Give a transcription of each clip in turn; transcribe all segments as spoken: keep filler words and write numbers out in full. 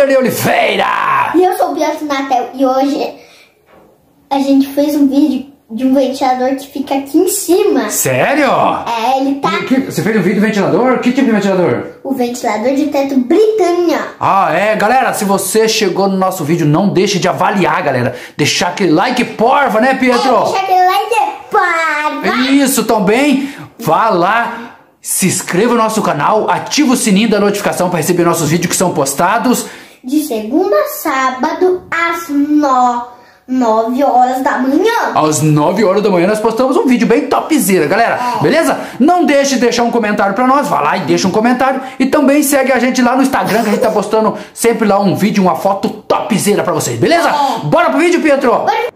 Vanderlei Oliveira! E eu sou o Bianco Natel e hoje a gente fez um vídeo de um ventilador que fica aqui em cima. Sério? É, ele tá... Que, que, você fez um vídeo de ventilador? Que tipo de ventilador? O ventilador de teto Britânia. Ah, é, galera, se você chegou no nosso vídeo, não deixe de avaliar, galera. Deixar aquele like, porva, né, Pietro? É, deixar aquele like, porva. Isso, também. Vá lá, se inscreva no nosso canal, ativa o sininho da notificação para receber nossos vídeos que são postados. De segunda a sábado, às nove horas da manhã. Às nove horas da manhã nós postamos um vídeo bem topzera, galera. É. Beleza? Não deixe de deixar um comentário pra nós. Vai lá e deixa um comentário. E também segue a gente lá no Instagram, que a gente tá postando sempre lá um vídeo, uma foto topzera pra vocês. Beleza? É. Bora pro vídeo, Pietro? Bora.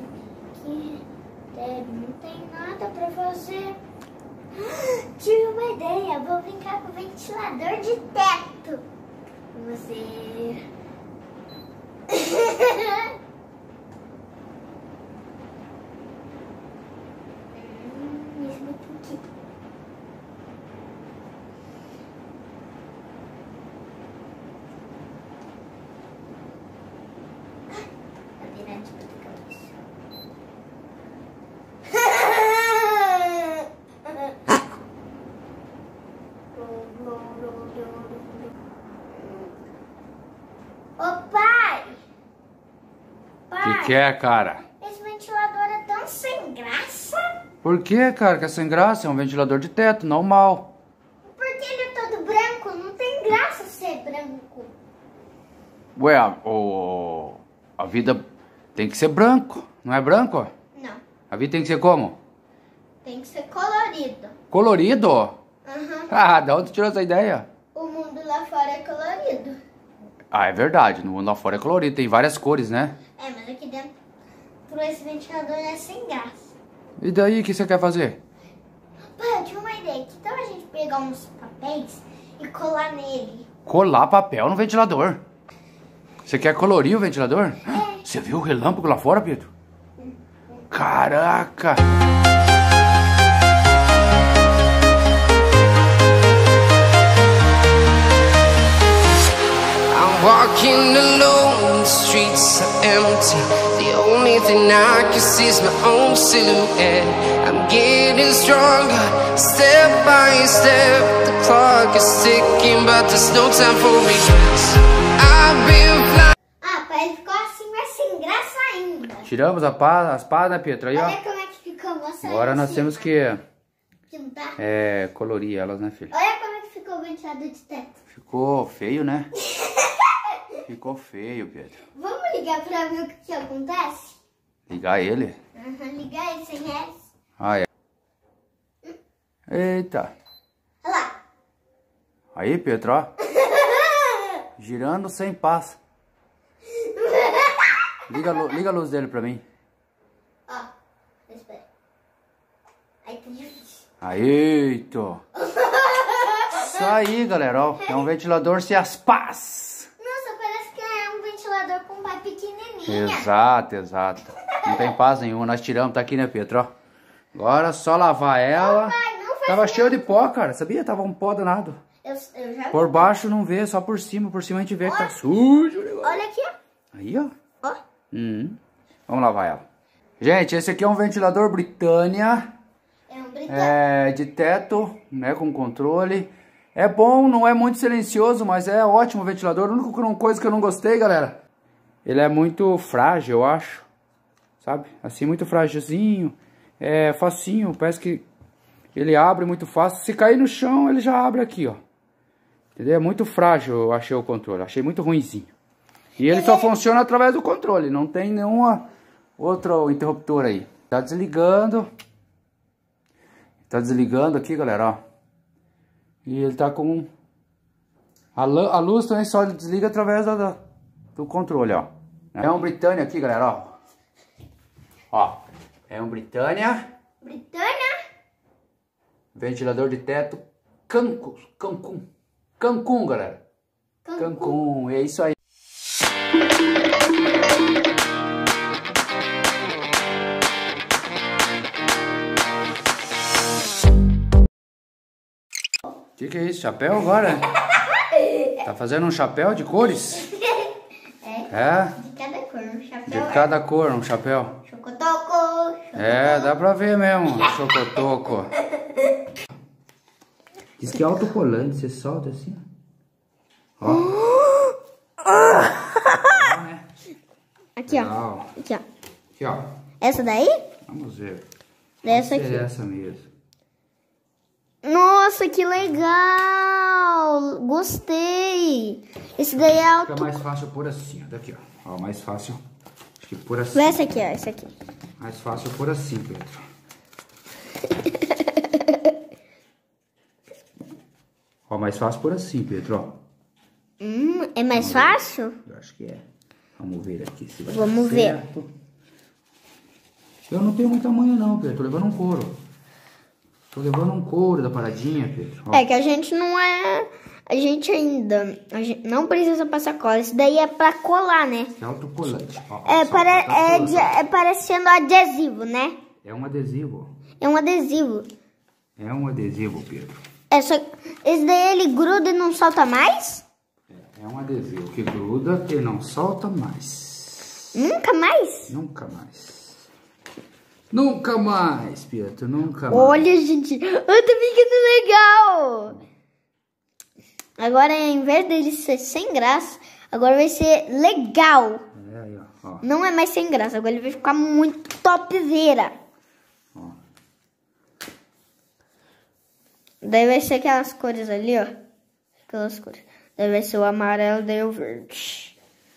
Não tem nada pra fazer. Tive uma ideia. Vou brincar com o ventilador de teto. Você... Ô pai! Pai! O que, que é, cara? Esse ventilador é tão sem graça. Por que, cara? Que é sem graça? É um ventilador de teto, normal. Porque ele é todo branco, não tem graça ser branco. Ué, a, o, a vida tem que ser branco, não é branco? Não. A vida tem que ser como? Tem que ser colorido. Colorido? Uhum. Ah, da onde tu tirou essa ideia? O mundo lá fora é colorido. Ah, é verdade. No mundo lá fora é colorido. Tem várias cores, né? É, mas aqui dentro, por esse ventilador é sem graça. E daí, o que você quer fazer? Pai, eu tinha uma ideia. Que tal a gente pegar uns papéis e colar nele? Colar papel no ventilador. Você quer colorir o ventilador? É. Você viu o relâmpago lá fora, Pedro? Caraca! Walking alone, the streets are empty. The only thing I can see is my own silhouette. I'm getting stronger, step by step. The clock is ticking, but there's no time for regrets. I've been flying. Ah, pai, ficou assim, mas sem graça ainda. Tiramos a pá, as pás, né, Pedro? Aí, ó. Olha como é que ficou, moça. Agora nós temos que pintar. é, colorir elas, né, filho? Olha como é que ficou o ventilador de teto. Ficou feio, né? Ficou feio, Pedro. Vamos ligar pra ver o que, que acontece? Ligar ele? Uhum, ligar ele sem reais. Ah, é. Hum? Eita. Olha lá. Aí, Pedro, ó. Girando sem paz. Liga, a liga a luz dele pra mim. Ó, espera. Aí tá difícil. Aí, tô. Isso aí, galera, ó. É um ventilador sem as pás. Com um pai pequenininha. Exato, exato. Não tem paz nenhuma. Nós tiramos, tá aqui, né, Pedro? Ó. Agora só lavar ela. Ô, pai, não faz Tava nada. cheio de pó, cara. Sabia? Tava um pó danado. Eu, eu já Por baixo não vê, só por cima. Por cima a gente vê que tá sujo o negócio. Olha aqui, ó. Aí, ó. Ó. Uhum. Vamos lavar ela. Gente, esse aqui é um ventilador Britânia. É um Britânia. É de teto, né, com controle. É bom, não é muito silencioso, mas é ótimo o ventilador. A única coisa que eu não gostei, galera, ele é muito frágil, eu acho. Sabe? Assim, muito frágilzinho. É facinho, parece que ele abre muito fácil. Se cair no chão, ele já abre aqui, ó. Entendeu? É muito frágil, eu achei o controle. Achei muito ruinzinho. E ele só funciona através do controle. Não tem nenhuma outra interruptor aí. Tá desligando. Tá desligando aqui, galera, ó. E ele tá com... A, a luz também só desliga através da, da, do controle, ó. É um Britânia aqui, galera, ó. Ó, é um Britânia. Britânia. Ventilador de teto Cancún. Cancún. Cancún, galera. Cancún. Cancún, é isso aí. O que, que é isso? Chapéu agora? Tá fazendo um chapéu de cores? É? De cada cor, um chapéu. De cada cor, um chapéu. Chocotoco, chocotoco. É, dá pra ver mesmo, chocotoco. Diz que é autocolante, você solta assim, ó. Ó. Legal, né? Aqui, ó. Legal. Aqui, ó. Aqui, ó. Essa daí? Vamos ver. Essa Pode ser aqui. essa mesmo. Nossa, que legal! Gostei! Esse daí é auto... Fica mais fácil por assim, ó. Daqui, ó. Ó, mais fácil. Acho que por assim. Vê essa aqui, ó. Essa aqui. Mais fácil por assim, Pedro. Ó, mais fácil por assim, Pedro, ó. Hum, é mais fácil? Eu acho que é. Vamos ver aqui se vai Vamos dar ver. certo. Eu não tenho muita manha não, Pedro. Tô levando um couro. Tô levando um couro da paradinha, Pedro. Ó. É que a gente não é... A gente ainda... A gente não precisa passar cola. Isso daí é pra colar, né? É autocolante. Ó, É, só para, tá é, colando. de- é parecendo adesivo, né? É um adesivo. É um adesivo. É um adesivo, Pedro. É só... Esse daí ele gruda e não solta mais? É um adesivo que gruda e não solta mais. Nunca mais? Nunca mais. Nunca mais, Pedro. Nunca mais. Olha, gente. Eu tô ficando legal. Agora, em vez dele ser sem graça, agora vai ser legal. É aí, ó. Ó. Não é mais sem graça. Agora ele vai ficar muito topzera. Ó. Daí vai ser aquelas cores ali, ó. Aquelas cores. Daí vai ser o amarelo, daí o verde.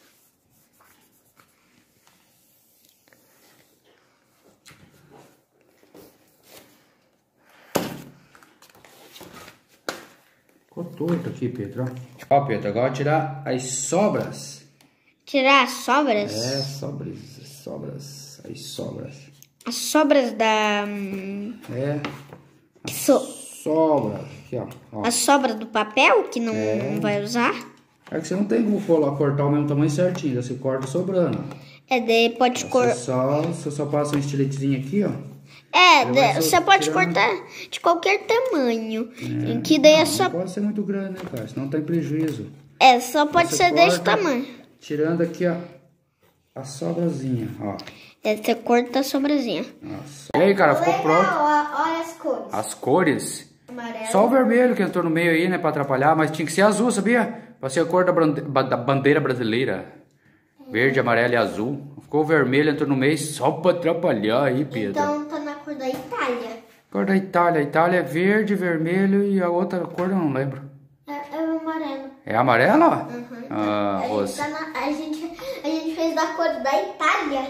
Ficou torto aqui, Pedro. Ó, Ó, Pedro, agora tirar as sobras. Tirar as sobras? É, sobras, sobras, as sobras. As sobras da... hum, É, que so- sobras. Aqui, ó. Ó. As sobras do papel que não vai usar? É que você não tem como colar, cortar o mesmo tamanho certinho, você corta sobrando. É, daí pode Você cortar... só, você só passa um estiletezinho aqui, ó. É, Ele da- vai você pode tirando. cortar de qualquer tamanho. Em que daí é Não, só... não pode ser muito grande, né, cara? Senão tem prejuízo. É, só pode Você ser desse corta, tamanho. Tirando aqui, ó, a sobrazinha, ó. É, você corta a sobrazinha. Nossa. E aí, cara, ficou pronto. Olha as cores. As cores. Amarelo. Só o vermelho que entrou no meio aí, né, pra atrapalhar. Mas tinha que ser azul, sabia? Pra ser a cor da, brande- ba- da bandeira brasileira. Verde, amarelo e azul. Ficou o vermelho, entrou no meio só pra atrapalhar aí, Pedro. Então tá na cor da Itália. Cor da Itália. A Itália é verde, vermelho e a outra cor eu não lembro. É, é o amarelo. É amarelo, ó? Uhum. Ah, a, gente rosa. tá na- a, gente, a gente fez da cor da Itália.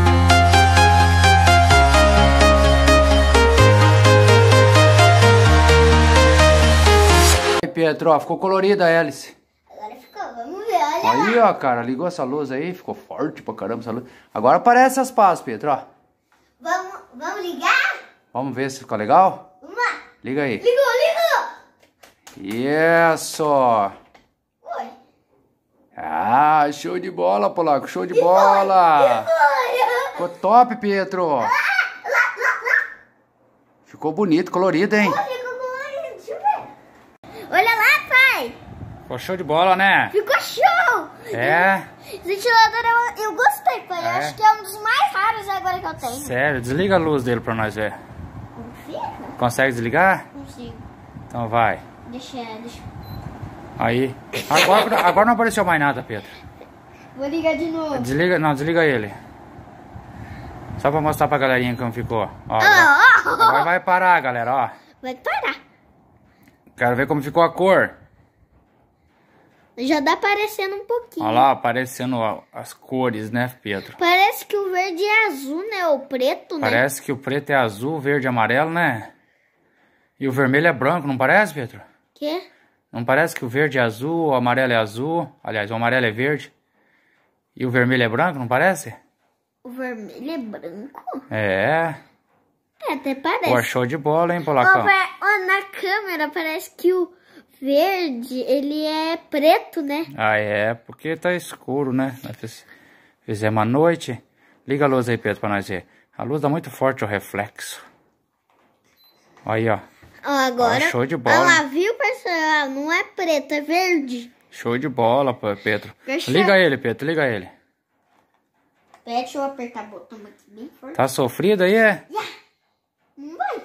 Aí, Pedro, ó, ficou colorida a hélice. Agora ficou, vamos ver, olha lá. Aí, ó, cara, ligou essa luz aí, ficou forte pra caramba essa luz. Agora aparece as pás, Pedro, ó. Vamos, vamos ligar? Vamos ver se ficou legal? Vamos lá. Liga aí. Ligou, ligou. Isso! Oi. Ah, show de bola, Polaco, show de bola! Oi. Ficou top, Pedro! Ficou bonito, colorido, hein? Ficou colorido, deixa eu ver. Olha lá, pai. Ficou show de bola, né? Ficou show. É? Esse ventilador eu, eu gostei, pai. Eu É? acho que é um dos mais raros agora que eu tenho. Sério, desliga a luz dele pra nós ver. Confia? Consegue desligar? Consigo. Então vai. Deixa, deixa. Aí. Agora, agora não apareceu mais nada, Pedro. Vou ligar de novo. Desliga, não, desliga ele. Só pra mostrar pra galerinha como ficou. Ó, agora, Ah, agora vai parar, galera, ó. vai parar. Quero ver como ficou a cor. Já dá aparecendo um pouquinho. Olha lá, aparecendo ó, as cores, né, Pedro? Parece que o verde é azul, né? O preto, né? Parece que o preto é azul, verde e amarelo, né? E o vermelho é branco, não parece, Pedro? Quê? Não parece que o verde é azul, o amarelo é azul. Aliás, o amarelo é verde. E o vermelho é branco, não parece? O vermelho é branco? É. É, até parece. Pô, show de bola, hein, Ó, Polacão? vai- ó, na câmera parece que o verde, ele é preto, né? Ah, é, porque tá escuro, né? Nós fiz- fizemos a noite. Liga a luz aí, Pedro, pra nós ver. A luz dá muito forte o reflexo. Aí, ó. Ó, agora... Ó, show de bola. Olha lá, viu, pessoal? Não é preto, é verde. Show de bola, Pedro. Fechou. Liga ele, Pedro, liga ele. Pera, deixa eu apertar o botão aqui bem forte. Tá sofrido aí, é? Já. Não vai.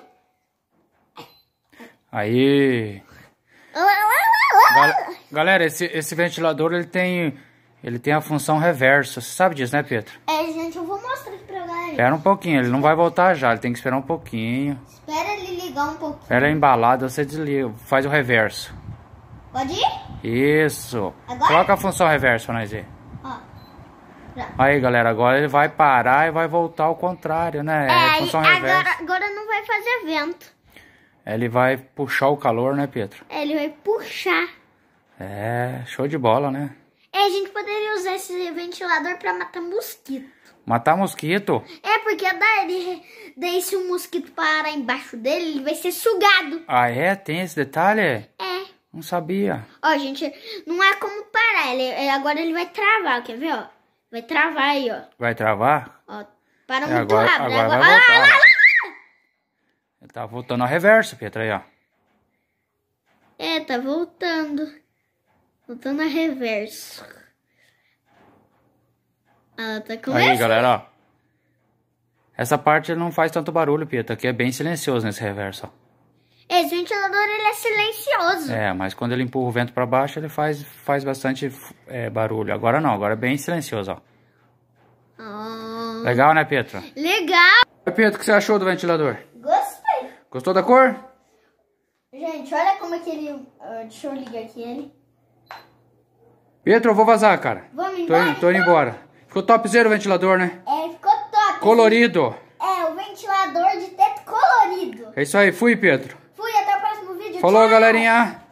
Aí. Gal Galera, esse, esse ventilador, ele tem... Ele tem a função reversa. Você sabe disso, né, Pedro? É, gente, eu vou mostrar aqui pra galera. Espera um pouquinho, ele não vai voltar já. Ele tem que esperar um pouquinho. Espera ele ligar um pouquinho. Espera embalado, você desliga. Faz o reverso. Pode ir? Isso. Agora? Coloca a função reversa pra nós ver. Ó. Já. Aí, galera, agora ele vai parar e vai voltar ao contrário, né? É, É função aí, reversa. agora, agora não vai fazer vento. Ele vai puxar o calor, né, Pedro? É, ele vai puxar. É, show de bola, né? É, a gente poderia usar esse ventilador pra matar mosquito. Matar mosquito? É, porque daí, daí se o mosquito parar embaixo dele, ele vai ser sugado. Ah, é? Tem esse detalhe? É. Não sabia. Ó, gente, não é como parar. Ele, é, agora ele vai travar, quer ver, ó? Vai travar aí, ó. Vai travar? Ó, para É, muito agora, rápido. agora vai Ah, voltar. lá, lá, lá. Ele tá voltando ao reverso, Pedro, aí, ó. É, tá voltando. Voltando a reverso. Ela tá começando. Aí, galera, ó. Essa parte ele não faz tanto barulho, Pedro. Aqui é bem silencioso nesse reverso, ó. Esse ventilador, ele é silencioso. É, mas quando ele empurra o vento pra baixo, ele faz, faz bastante é, barulho. Agora não, agora é bem silencioso, ó. Oh. Legal, né, Pedro? Legal. Oi, Pedro, o que você achou do ventilador? Gostei. Gostou da cor? Gente, olha como é que ele... Uh, deixa eu ligar aqui ele. Pedro, eu vou vazar, cara. Vamos Tô embora? indo, tô indo embora. Ficou topzera o ventilador, né? É, ficou top. Colorido. É, o ventilador de teto colorido. É isso aí, fui, Pedro. Fui, até o próximo vídeo. Falou, Tchau. galerinha.